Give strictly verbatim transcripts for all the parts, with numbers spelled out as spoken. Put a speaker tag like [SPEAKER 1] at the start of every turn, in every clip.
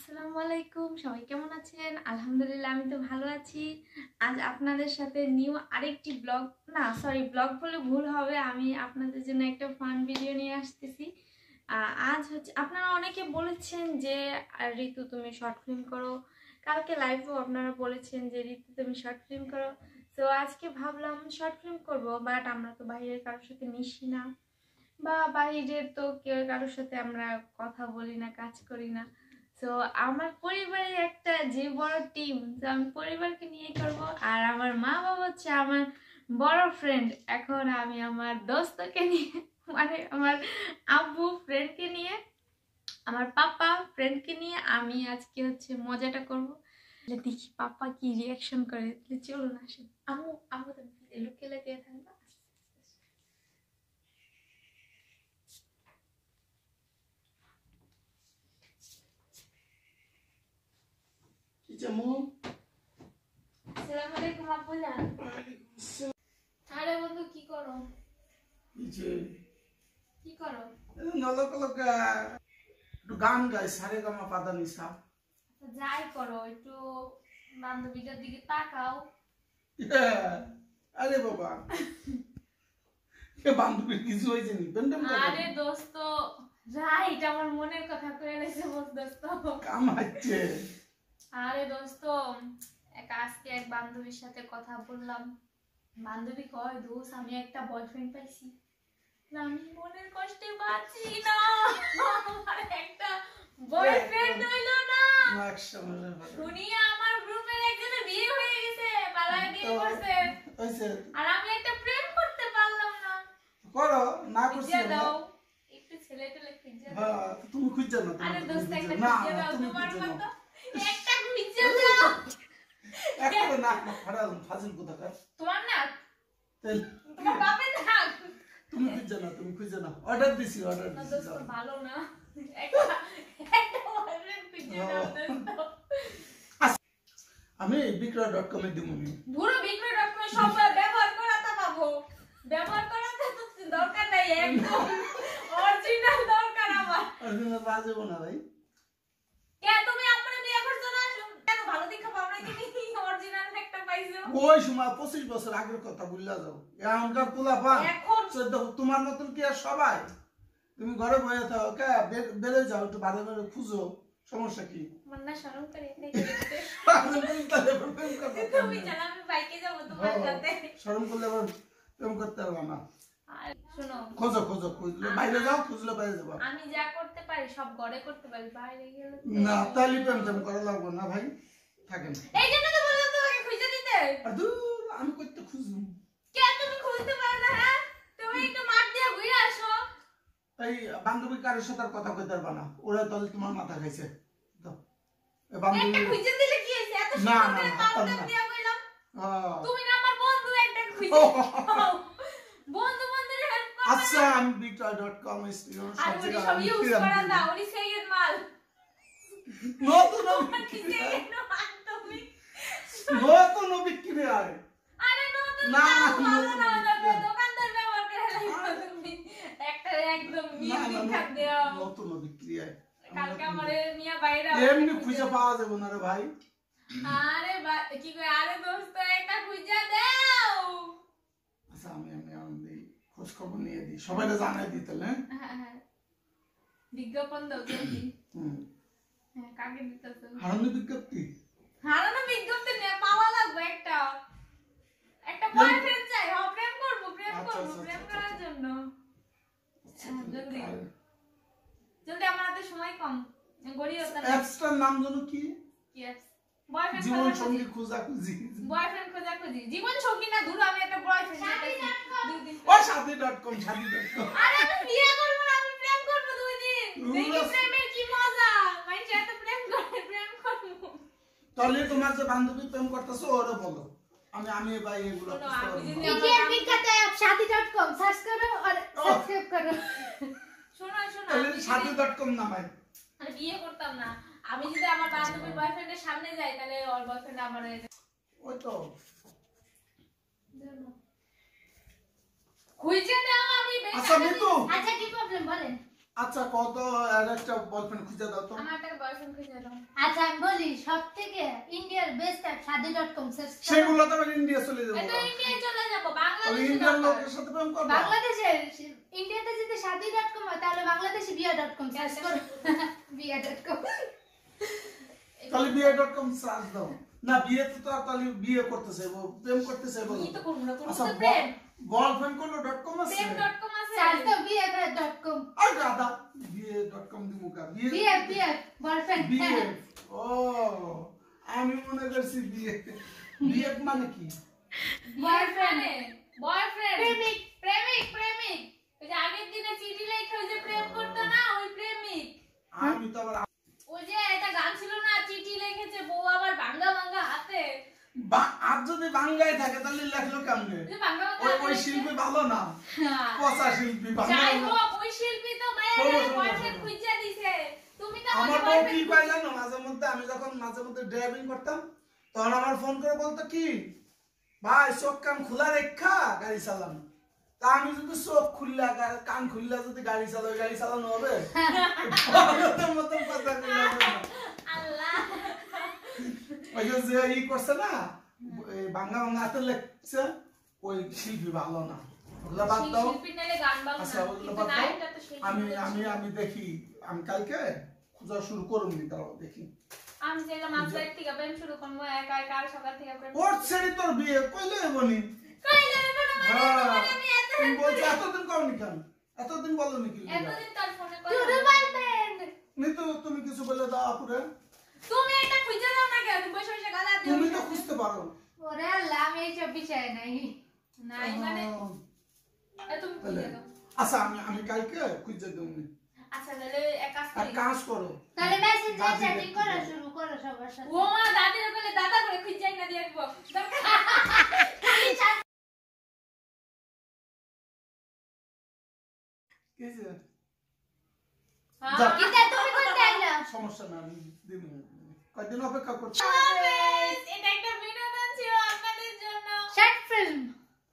[SPEAKER 1] আসসালামু আলাইকুম, সবাই কেমন আছেন? আলহামদুলিল্লাহ আমি তো ভালো আছি। আজ আপনাদের সাথে নিউ আরেকটি ব্লগ না সরি ব্লগ বলে ভুল হবে, আমি আপনাদের জন্য একটা ফান ভিডিও নিয়ে আসতেছি। আজ হচ্ছে আপনারা অনেকে বলেছেন যে ঋতু তুমি শর্ট ফিল্ম করো, কালকে লাইভেও আপনারা বলেছেন যে ঋতু তুমি শর্ট ফিল্ম করো। তো আজকে ভাবলাম শর্ট ফিল্ম করব, বাট আমরা তো বাইরের কারোর সাথে মিশি না বা বাইরের তো কেউ কারোর সাথে আমরা কথা বলি না, কাজ করি না। তো আমার পরিবারের একটা যে বড় টিম, তো আমি পরিবারকে নিয়ে করব। আর আমার মা বাবা হচ্ছে আমার বড় ফ্রেন্ড। এখন আমি আমার দোস্তকে নিয়ে মানে আমার আব্বু ফ্রেন্ডকে নিয়ে, আমার পাপা ফ্রেন্ডকে নিয়ে আমি আজকে হচ্ছে মজাটা করব। দেখি পাপা কি রিয়াকশন করে। চলুন আসেন। আম্মু আম্মু তুমি লুকিয়ে লুকিয়ে থাকবা। আসসালামু আলাইকুম আপু জান। আরে বন্ধু কি করো? কি করো?
[SPEAKER 2] একটু গান গাই, সারে গামা পাদা নিসা।
[SPEAKER 1] যাই করো, একটু বান্ধবীটার দিকে তাকাও।
[SPEAKER 2] আরে বাবা বান্ধবীর কিছু হয়েছে নি?
[SPEAKER 1] আরে দোস্ত রাইট, আমার মনের কথা কয়ে লেছে দোস্ত।
[SPEAKER 2] কামাচ্ছে।
[SPEAKER 1] আরে দোস্ত এক আজকে এক বান্ধবীর সাথে কথা বললাম। বান্ধবী কয় দোস্ত আমি একটা বয়ফ্রেন্ড পাইছি। আমি মনের কষ্টে বাঁচি না, আমার একটা বয়ফ্রেন্ড হইলো না। শুনি আমার গ্রুপের একজনের বিয়ে হয়ে গেছে, পালায় বিয়ে করছে, আর আমি একটা প্রেম করতে পারলাম না।
[SPEAKER 2] করো না করছি
[SPEAKER 1] দাও একটু ছেলে টেলে খুঁজে দাও।
[SPEAKER 2] হ্যাঁ তুমি খুঁজে নাও।
[SPEAKER 1] আরে দোস্ত একটা খুঁজে দাও, তোমার মত একটা খুঁজে দাও।
[SPEAKER 2] একটা নাক না ফাড়াল ফাজিল কোথাকার
[SPEAKER 1] তোমার না
[SPEAKER 2] তেল
[SPEAKER 1] তোমার বাপের না।
[SPEAKER 2] তুমি খুঁজে নাও, তুমি খুঁজে নাও। অর্ডার দিছি, অর্ডার
[SPEAKER 1] না
[SPEAKER 2] দিছি।
[SPEAKER 1] দোস্ত ভালো না, একটা একটা বয়ফ্রেন্ড খুঁজে দাও দোস্ত।
[SPEAKER 2] আমি বিক্রয় ডট কম এ দিমু নি।
[SPEAKER 1] পুরো বিক্রয় ডট কম সব ব্যবহার করাটা পাবো, ব্যবহার করাটা তো দরকার নাই, একদম অরিজিনাল দরকার আমার।
[SPEAKER 2] অরিজিনাল বাজে না ভাই।
[SPEAKER 1] কে তুমি আপনি বিয়ে করছো না? কেন ভালো দেখা পাও না তুমি অরিজিনাল একটা পাইছো?
[SPEAKER 2] ওই সময় পঁচিশ বছর আগের কথা ভুললা যাও। এখনকার পোলা পান
[SPEAKER 1] এখন
[SPEAKER 2] তোমার মতন কি আর সবাই? তুমি ঘরে বসে থাকো কে, বেড়ে যাও, একটু বাইরে বাইরে খুঁজো, সমস্যা কি?
[SPEAKER 1] মন্না শরম করে দেখতে তুমি জানো আমি বাইকে যাব তোমার সাথে।
[SPEAKER 2] শরম করলে আবার প্রেম করতে হবে না।
[SPEAKER 1] আর শুনো,
[SPEAKER 2] খোঁজো খোঁজো খুঁজলে বাইরে যাও, খুঁজলে বাইরে যাবো।
[SPEAKER 1] আমি যা করতে পারি সব ঘরে করতে পারি, বাইরে গেলে
[SPEAKER 2] না তাহলে প্রেম টেম করা লাগবে না ভাই, থাকেন।
[SPEAKER 1] এই জন্য তো বললাম তোমাকে খুঁজে দিতে।
[SPEAKER 2] আর দূর আমি করতে খুঁজবো
[SPEAKER 1] কে তুমি খুঁজতে পারো না? হ্যাঁ তুমি একটু মাঠ দিয়ে ঘুরে আসো।
[SPEAKER 2] এই বান্ধবী কারোর সাথে কথা কইতে পারবা না, ওরা তাহলে তোমার মাথা খাইছে। তো এই বান্ধবী
[SPEAKER 1] একটা খুঁজে দিলে কি হইছে? এত
[SPEAKER 2] না
[SPEAKER 1] সুন্দর
[SPEAKER 2] না
[SPEAKER 1] করে মাউন্ট দিয়া কইলাম। তুমি না আমার বন্ধু, একটা খুঁজে বন্ধু বন্ধুরে হেল্প করো।
[SPEAKER 2] আচ্ছা আমি বিক্রয় ডট কম এ
[SPEAKER 1] আর ওই সব ইউজ করা না, ওই সেইয়ের মাল
[SPEAKER 2] নতুন
[SPEAKER 1] বিক্রি তুমি
[SPEAKER 2] নতুন বিক্রি হয়।
[SPEAKER 1] আরে নতুন
[SPEAKER 2] না
[SPEAKER 1] ভালো না যাবে, দোকানদার ব্যবহার করে লাইছো তুমি একটা একদম মিউজিক খাপ দাও।
[SPEAKER 2] নতুন বিক্রি হয়।
[SPEAKER 1] কালকে আমারে মিয়া বাইরে
[SPEAKER 2] এমনি খুঁজে পাওয়া যাবে না রে ভাই।
[SPEAKER 1] আরে কি কই, আরে দোস্ত একটা খুঁজে দাও।
[SPEAKER 2] আচ্ছা আমি আমি আমি খোঁজ খবর নিয়ে দিই, সবাইকে জানাই দিই তাহলে।
[SPEAKER 1] হ্যাঁ হ্যাঁ বিজ্ঞাপন দাও জলদি।
[SPEAKER 2] হুম
[SPEAKER 1] হ্যাঁ কাকে দিতেছ?
[SPEAKER 2] হারানো বিজ্ঞপ্তি।
[SPEAKER 1] হারানো বিজ্ঞপ্তি নিয়ে পাওয়া লাগবে একটা, একটা বয়ফ্রেন্ড চাই। হ্যাঁ প্রেম করব, প্রেম করব, প্রেম করার জন্য। জলদি জলদি, আমার হাতে সময় কম। গড়িয়ে ওটা
[SPEAKER 2] অ্যাপসটার নাম জানো কি?
[SPEAKER 1] কি অ্যাপস? বয়ফ্রেন্ড
[SPEAKER 2] জীবন সঙ্গী খোঁজা খুঁজি।
[SPEAKER 1] বয়ফ্রেন্ড খোঁজা খুঁজি। জীবন সঙ্গী না, দূর আমি একটা বয়ফ্রেন্ড চাইছি দুই দিন।
[SPEAKER 2] ও সাথী ডট কম, সাথী ডট কম।
[SPEAKER 1] আরে আমি বিয়ে করব না, আমি প্রেম করব দুই দিন। দেখি প্রেমের কি মজা, মানে এত প্রেম করে প্রেম করব।
[SPEAKER 2] তাহলে তোমার যে বান্ধবী প্রেম করতেছো ওরে বলো, আমি আমি ভাই এগুলো
[SPEAKER 1] ইন্ডিয়ান বিখ্যাত অ্যাপ সাথী ডট কম সার্চ করো আর সাবস্ক্রাইব করো। শোনো শোনো,
[SPEAKER 2] তাহলে সাথী ডট কম নামাই।
[SPEAKER 1] আমি বিয়ে করতাম না। আমি যদি আমার বান্ধবীর বয়ফ্রেন্ডের সামনে যাই তাহলে ওর বয়ফ্রেন্ড আমার হয়ে যাবে।
[SPEAKER 2] ওই তো
[SPEAKER 1] খুঁজে দাও। আমি
[SPEAKER 2] আচ্ছা মিতু,
[SPEAKER 1] আচ্ছা কি প্রবলেম বলেন।
[SPEAKER 2] আচ্ছা কত আর একটা বয়ফ্রেন্ড খুঁজে দাও তো।
[SPEAKER 1] আমার একটা বয়ফ্রেন্ড বয়ফ্রেন্ড খুঁজে দাও।
[SPEAKER 3] আচ্ছা আমি বলি সবথেকে ইন্ডিয়ার best app Shaadi dot com search করো।
[SPEAKER 2] সেগুলো তো আমি ইন্ডিয়া চলে যাব।
[SPEAKER 1] এটা ইন্ডিয়ায় চলে যাব,
[SPEAKER 2] আমি
[SPEAKER 1] বাংলাদেশে
[SPEAKER 2] ইন্ডিয়ার
[SPEAKER 1] দরকার।
[SPEAKER 2] লোকের সাথে প্রেম করব।
[SPEAKER 3] বাংলাদেশে ইন্ডিয়াতে যদি শাদি ডট কম হয় তাহলে বাংলাদেশে বিয়া ডট কম সার্চ করো। বিয়া ডট কম
[SPEAKER 2] তাহলে বিয়ে ডট কম সার্চ দাও। না বিয়ে তো তো তাহলে বিয়ে করতে চাইবো, প্রেম করতে চাইবো।
[SPEAKER 1] কি তো করব না, করব
[SPEAKER 2] আচ্ছা
[SPEAKER 1] তো প্রেম।
[SPEAKER 2] গার্লফ্রেন্ড করলো ডট কম আছে।
[SPEAKER 1] প্রেম ডট কম আছে।
[SPEAKER 3] সার্চ দাও বিয়া ডট কম।
[SPEAKER 2] আর দাদা বিয়ে ডট কম দিমু কা বিয়ে
[SPEAKER 3] বিয়া বিয়া বয়ফ্রেন্ড।
[SPEAKER 2] বিয়ে ও আমি মনে করছি বিয়ে বিয়ে মানে কি?
[SPEAKER 1] বয়ফ্রেন্ড বয়ফ্রেন্ড
[SPEAKER 3] প্রেমিক।
[SPEAKER 1] প্রেমিক প্রেমিক ওই যে আগের দিনে চিঠি লেখা ওই যে প্রেম করতো না, ওই প্রেমিক।
[SPEAKER 2] আমি তো আবার
[SPEAKER 1] ওই যে একটা গান ছিল না, চিঠি লিখেছে বউ আবার ভাঙ্গা ভাঙ্গা হাতে।
[SPEAKER 2] বা আজ যদি বাংলায় থাকে তাহলে লেখলো কেমনে?
[SPEAKER 1] ওই যে ভাঙ্গা ভাঙ্গা
[SPEAKER 2] ওই
[SPEAKER 1] হাতে
[SPEAKER 2] ওই
[SPEAKER 1] লিখছে।
[SPEAKER 2] শিল্পী ভালো না,
[SPEAKER 1] হ্যাঁ।
[SPEAKER 2] পচা শিল্পী বাংলা।
[SPEAKER 1] যাই হোক ওই শিল্পী তো মায়ের
[SPEAKER 2] শোনো, শোনো,
[SPEAKER 1] বয়ফ্রেন্ড
[SPEAKER 2] শোনো।
[SPEAKER 1] খুঁজে দিছে। তুমি তো
[SPEAKER 2] আমার
[SPEAKER 1] আমাকে
[SPEAKER 2] বউ কি
[SPEAKER 1] boyfriend
[SPEAKER 2] পাই জানো, মাঝে মধ্যে আমি যখন মাঝে মধ্যে ড্রাইভিং করতাম তখন আমার ফোন করে বলতো কি ভাই চোখ কান খোলা রেখা গাড়ি চালান। তা আমি যদি চোখ খুললা গা- কান খুললা যদি গাড়ি চালাই গাড়ি চালানো হবে? পাগলের মতন কথা কইলা না।
[SPEAKER 1] আল্লাহ।
[SPEAKER 2] ওই যে যে ই করছে না এই বাংলা বাংলা হাতে লেখছে ওই শিল্পী ভালো না, ওগুলা বাদ দাও।
[SPEAKER 1] শিল্পী নালে গান ভালো
[SPEAKER 2] আচ্ছা
[SPEAKER 1] না,
[SPEAKER 2] ওগুলো
[SPEAKER 1] কিন্তু
[SPEAKER 2] বাদ দাও।
[SPEAKER 1] নায়কটা তো শিল্পী
[SPEAKER 2] আমি
[SPEAKER 1] বলেছে।
[SPEAKER 2] আমি আমি দেখি আমি কালকে খোঁজা শুরু করুন দাঁড়াও দেখি।
[SPEAKER 1] আমি চাইলাম আজকে থেকে প্রেম শুরু করবো, একা একা আর সকাল থেকে প্রেম
[SPEAKER 2] ওর ছেড়ে তোর বিয়ে কইলে বনি।
[SPEAKER 1] কই যাবে কোনো
[SPEAKER 2] হ্যাঁ
[SPEAKER 1] মানে আমি এত
[SPEAKER 2] তুমি বলছো এতদিন করনি কেন? এতদিন বলো নাকি?
[SPEAKER 1] এতদিন তার ফোনে
[SPEAKER 3] টু
[SPEAKER 1] কথা
[SPEAKER 3] দ্য
[SPEAKER 1] বলি।
[SPEAKER 3] বয়ফ্রেন্ড।
[SPEAKER 2] নিতু তুমি কিছু বলে দাও আপুরে।
[SPEAKER 1] তুমি একটা খুঁজে দাও না কেন, তুমি বসে বসে গালা দিও।
[SPEAKER 2] তুমি তো খুঁজতে পারো।
[SPEAKER 3] ওরে আল্লাহ আমি এইসব বিষয় নাই।
[SPEAKER 1] নাই মানে
[SPEAKER 2] আহ,
[SPEAKER 1] এ তুমি খুঁজে দাও।
[SPEAKER 2] আচ্ছা আমি আমি কালকে খুঁজে দেবো।
[SPEAKER 1] আচ্ছা তাহলে এক কাজ
[SPEAKER 2] আর
[SPEAKER 1] করি।
[SPEAKER 2] কাজ করো।
[SPEAKER 3] তাহলে মেসেঞ্জার
[SPEAKER 2] দাদি
[SPEAKER 3] চ্যাটিং
[SPEAKER 2] দেখতে
[SPEAKER 3] করা
[SPEAKER 2] দাও।
[SPEAKER 3] শুরু করো সবার সাথে।
[SPEAKER 1] ও মা দাদির বলে দাদা করে খুঁজে না দিয়ে রাখবো। দরকার
[SPEAKER 2] কি যে?
[SPEAKER 1] হ্যাঁ।
[SPEAKER 2] যাও।
[SPEAKER 3] কিতা তুমি কোনটা আইলা?
[SPEAKER 2] সমস্যা না আমি দিব। কয়দিন অপেক্ষা করছি।
[SPEAKER 1] হাফেজ। এটা একটা বিনোদন ছিল আপনাদের জন্য।
[SPEAKER 3] Short film.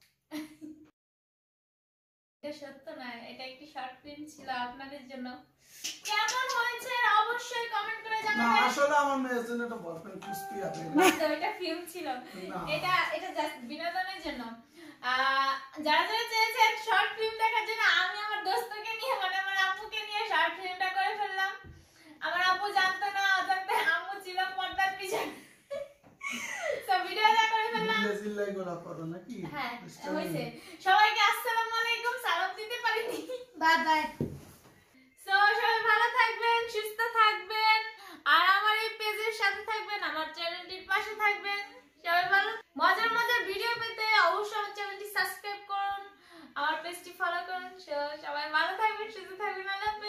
[SPEAKER 1] এটা সত্য না, এটা একটি শর্ট ফিল্ম ছিল আপনাদের জন্য। কেমন হয়েছে অবশ্যই কমেন্ট করে
[SPEAKER 2] না
[SPEAKER 1] জানাবেন।
[SPEAKER 2] আসলে আমার মেয়ের জন্য একটা বয়ফ্রেন্ড খুঁজতে হবে।
[SPEAKER 1] তো এটা ফিল্ম ছিল।
[SPEAKER 2] না।
[SPEAKER 1] এটা এটা জাস্ট বিনোদনের জন্য। আহ, যারা যারা চেয়েছেন শর্ট ফিল্ম দেখার জন্য, আমি আমার দোস্তকে নিয়ে মানে আমার আম্মুকে নিয়ে শর্ট ফিল্মটা করে ফেললাম। আমার আম্মু জানতো না, অজান্তে আম্মু ছিল পর্দার পিছনে। সব ভিডিওটা করে ফেললাম।
[SPEAKER 2] জিল্লাই জিল্লাই গোলা করো নাকি?
[SPEAKER 1] হ্যাঁ
[SPEAKER 2] বুঝতে
[SPEAKER 1] হয়েছে।
[SPEAKER 2] পারলাম।
[SPEAKER 1] সবাইকে আসসালামু আলাইকুম, সালাম দিতে পারিনি।
[SPEAKER 3] Bye bye.
[SPEAKER 1] সো সবাই ভালো থাকবেন, সুস্থ থাকবেন, আর আমার এই পেজের সাথে থাকবেন, আমার চ্যানেলটির পাশে থাকবেন। সবাই ভালো, মজার মজার ভিডিও পেতে অবশ্যই আমার চ্যানেলটি সাবস্ক্রাইব করুন, আমার পেজটি ফলো করুন। So, সবাই ভালো থাকবেন, সুস্থ থাকবেন। আল্লাহ হাফেজ।